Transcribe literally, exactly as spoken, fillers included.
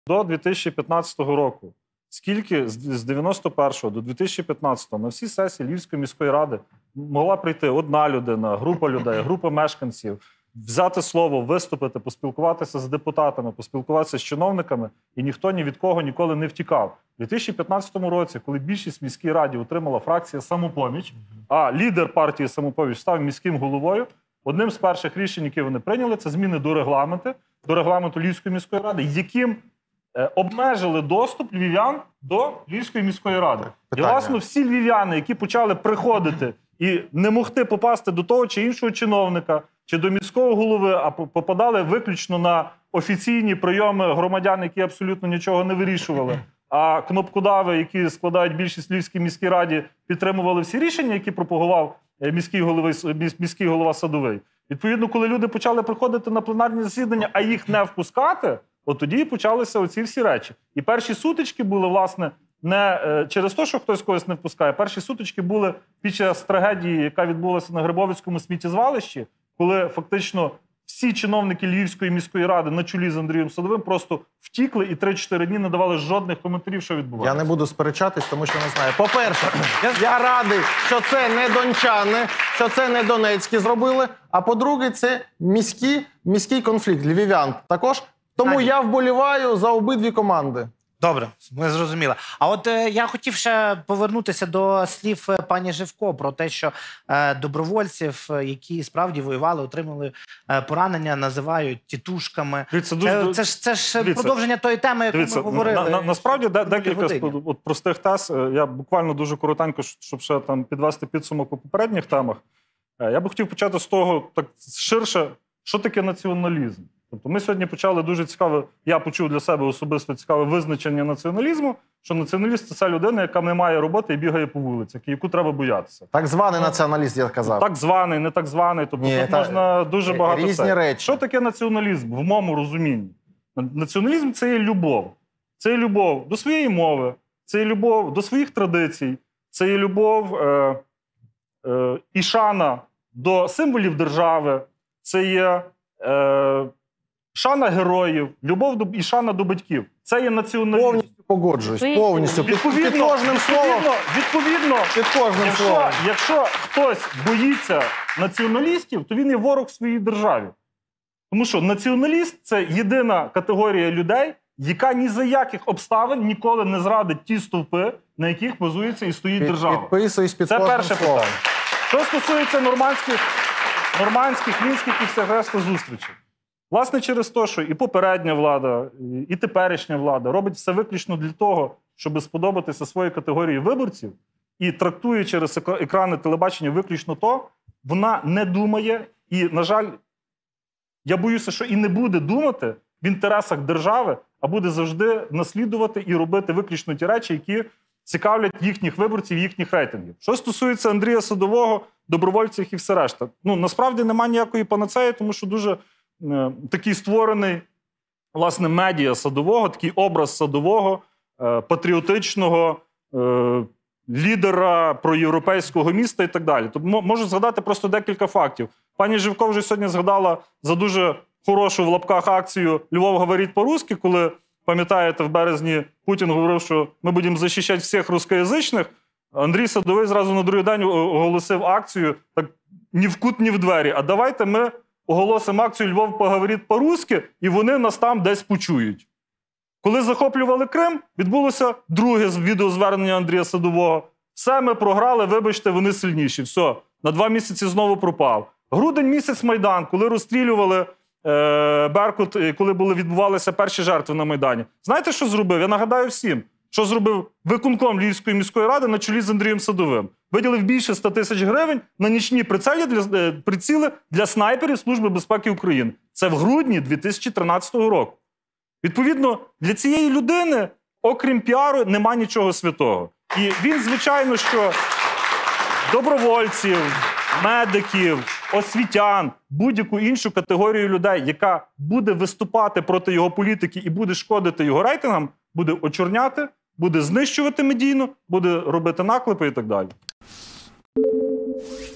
До дві тисячі п'ятнадцятого року, скільки з дев'яносто першого до дві тисячі п'ятнадцятого на всі сесії Львівської міської ради могла прийти одна людина, група людей, група мешканців, взяти слово, виступити, поспілкуватися з депутатами, поспілкуватися з чиновниками, і ніхто ні від кого ніколи не втікав. У дві тисячі п'ятнадцятому році, коли більшість в міській раді отримала фракція «Самопоміч», а лідер партії «Самопоміч» став міським головою, одним з перших рішень, які вони прийняли, це зміни до регламенту, до регламенту Львівської міської ради, яким е, обмежили доступ львів'ян до Львівської міської ради. Питання. І, власне, всі львів'яни, які почали приходити і не могти попасти до того чи іншого чиновника, чи до міського голови, а попадали виключно на офіційні прийоми громадян, які абсолютно нічого не вирішували, а кнопкодави, які складають більшість в Львівській міській раді, підтримували всі рішення, які пропагував міський голова, міський голова Садовий. Відповідно, коли люди почали приходити на пленарні засідання, а їх не впускати, от тоді і почалися оці всі речі. І перші сутички були, власне, не через те, що хтось когось не впускає. Перші сутички були під час трагедії, яка відбулася на Грибовицькому сміттєзвалищі, коли фактично всі чиновники Львівської міської ради на чолі з Андрієм Садовим просто втікли і три-чотири дні не давали жодних коментарів, що відбувається. Я не буду сперечатись, тому що не знаю. По-перше, я радий, що це не дончани, що це не донецькі зробили, а по-друге, це міський, міський конфлікт львів'ян також. Тому Наді. я вболіваю за обидві команди. Добре, ми зрозуміли. А от е, я хотів ще повернутися до слів е, пані Живко про те, що е, добровольців, е, які справді воювали, отримали е, поранення, називають тітушками. Дивіться, Це, дуже- це ж, це ж Дивіться, продовження тої теми, яку Дивіться, ми говорили. на, на, насправді де, минулій декілька годині. от, простих тез. Я буквально дуже коротенько, щоб ще там підвести підсумок по попередніх темах. Я би хотів почати з того, так ширше, що таке націоналізм. Тобто ми сьогодні почали дуже цікаве, я почув для себе особисто цікаве визначення націоналізму, що націоналіст – це ця людина, яка не має роботи і бігає по вулицях, яку треба боятися. Так званий націоналіст, я казав. Так званий, не так званий, тобто Ні, тут та- можна дуже багато різні все. речі. Що таке націоналізм в моєму розумінні? Націоналізм – це є любов. Це є любов до своєї мови, це є любов до своїх традицій, це є любов е, е, і шана до символів держави, це є е, шана героїв, любов до, і шана до батьків. Це є націоналізм. Повністю погоджуюсь, повністю. Під, під Відповідно, кожним словом. відповідно, відповідно, Під кожним якщо, словом. якщо хтось боїться націоналістів, то він є ворог своїй державі. Тому що націоналіст – це єдина категорія людей, яка ні за яких обставин ніколи не зрадить ті стовпи, на яких базується і стоїть Під, держава. підписуюсь під Це кожним перше словом. питання. Що стосується нормандських, нормандських, мінських і всіх решта зустрічей. Власне, через те, що і попередня влада, і теперішня влада робить все виключно для того, щоб сподобатися своїй категорії виборців, і трактує через екрани телебачення виключно то, вона не думає і, на жаль, я боюся, що і не буде думати в інтересах держави, а буде завжди наслідувати і робити виключно ті речі, які цікавлять їхніх виборців, їхніх рейтингів. Що стосується Андрія Садового, добровольців і все решта. Ну, насправді немає ніякої панацеї, тому що дуже е, такий створений, власне, медіа Садового, такий образ Садового, е, патріотичного, е, лідера проєвропейського міста і так далі. Тобто можу згадати просто декілька фактів. Пані Живко вже сьогодні згадала за дуже хорошу в лапках акцію «Львов говорить по-русски», коли, пам'ятаєте, в березні Путін говорив, що ми будемо захищати всіх рускоязичних. Андрій Садовий зразу на другий день оголосив акцію так ні в кут, ні в двері. А давайте ми оголосимо акцію «Львов поговорить по-русски» і вони нас там десь почують. Коли захоплювали Крим, відбулося друге відеозвернення Андрія Садового. Все, ми програли, вибачте, вони сильніші. Все, на два місяці знову пропав. Грудень місяць Майдан, коли розстрілювали е, Беркут, коли були, відбувалися перші жертви на Майдані. Знаєте, що зробив? Я нагадаю всім, що зробив виконком Львівської міської ради на чолі з Андрієм Садовим. Виділив більше ста тисяч гривень на нічні прицілі для, е, приціли для снайперів Служби безпеки України. Це в грудні дві тисячі тринадцятого року. Відповідно, для цієї людини, окрім піару, нема нічого святого. І він, звичайно, що добровольців, медиків, освітян, будь-яку іншу категорію людей, яка буде виступати проти його політики і буде шкодити його рейтингам, буде очорняти, буде знищувати медійно, буде робити наклепи і так далі.